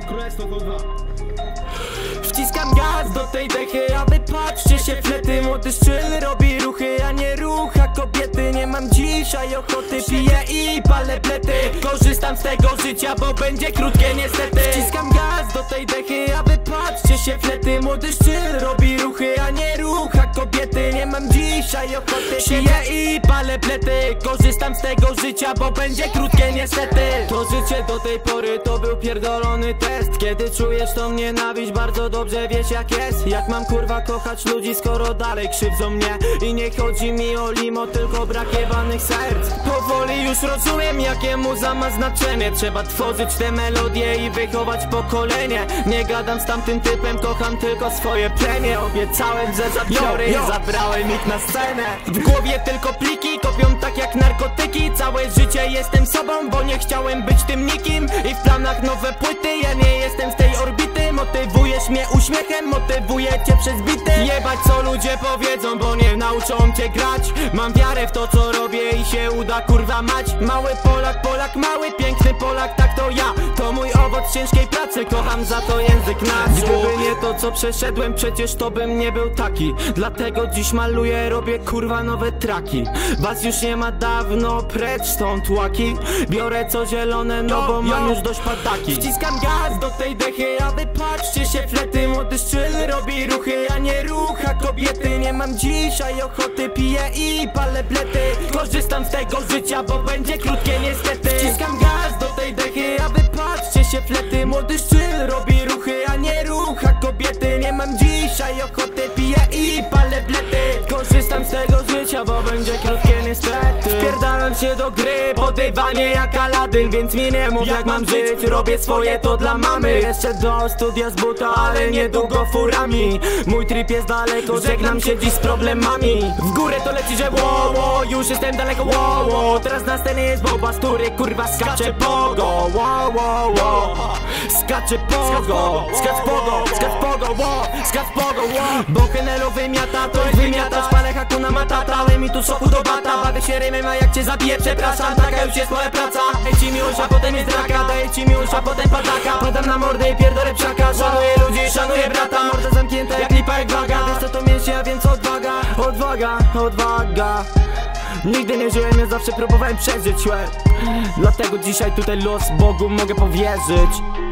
Królestwo V2. Wciskam gaz do tej dechy, a wy patrzcie się flety. Młody szczyl robi ruchy, a nie rucha kobiety. Nie mam dzisiaj ochoty, piję i palę plety. Korzystam z tego życia, bo będzie krótkie niestety. Wciskam gaz do tej dechy, a wy patrzcie się flety. Młody szczyl robi ruchy, a nie rucha kobiety. Nie mam dzisiaj ochoty, piję i palę plety. Korzystam z tego życia, bo będzie krótkie niestety. To życie do tej pory to był pierdolony test. Kiedy czujesz tą nienawiść, bardzo dobrze wiesz jak jest. Jak mam kurwa kochać ludzi, skoro dalej krzywdzą mnie. I nie chodzi mi o limo, tylko brak jebanych serc. Powoli już rozumiem jakie muza ma znaczenie. Trzeba tworzyć te melodie i wychować pokolenie. Nie gadam z tamtym typem, kocham tylko swoje plemię. Obiecałem, że zabiorę i zabrałem ich na scenę. W głowie tylko pliki, kopią tak jak narkotyki. Całe życie jestem sobą, bo nie chciałem być tym nikim. I w planach nowe płyty, ja nie jestem z tej orbity. Motywujesz mnie uśmiechem, motywuję cię przez bity. Jebać co ludzie powiedzą, bo nie nauczą cię grać. Mam wiarę w to co robię i się uda kurwa mać. Mały Polak, Polak mały, piękny Polak, tak to ja. To mój owoc ciężkiej pracy, kocham za to język nasz. Gdyby nie to co przeszedłem, przecież to bym nie był taki. Dlatego dziś maluję, robię kurwa nowe traki. Was już nie ma dawno, precz stąd łaki. Biorę co zielone, no bo mam już dość padaki. Wciskam gaz do tej dechy, a wy patrzcie się flety. Młody szczyl robi ruchy, a nie rucha kobiety. Nie mam dzisiaj ochoty, piję i palę plety. Korzystam z tego życia, bo będzie krótkie niestety. Wciskam gaz do tej dechy, a wy patrzcie się flety. Młody szczyl robi ruchy, a nie rucha kobiety. Nie mam dzisiaj ochoty, piję i palę plety. Korzystam z tego życia, bo będzie krótkie niestety. Wpierdalam się do gry, po dywanie jak Aladyn. Więc mi nie mów jak mam żyć, robię swoje to dla mamy. Jeszcze do studia z buta, ale niedługo furami. Mój trip jest daleko, żegnam się dziś z problemami. W górę to leci, że wow, już jestem daleko, wow. Teraz na scenie jest Boba, z której kurwa skacze pogo. Wow, skacze pogo, skacz pogo, skacz pogo, skacz pogo, bo Kenelo wymiata, to jest wymiatacz. Palę Hakuna Matata, ale mi tu soku do bata. Bawię się rymem, a jak cię zabiję, przepraszam. Taka już jest moja praca. Daj ci miłość, a potem jest draka. Daję ci miłość, a potem padaka. Padam na mordę i pierdolę psiaka. Szanuję ludzi, szanuję brata. Morda zamknięta jak lipa, jak waga. Wiesz co to mięśnie, a więc odwaga. Odwaga, odwaga. Nigdy nie żyłem, ja zawsze próbowałem przeżyć łeb. Dlatego dzisiaj tutaj los Bogu mogę powierzyć.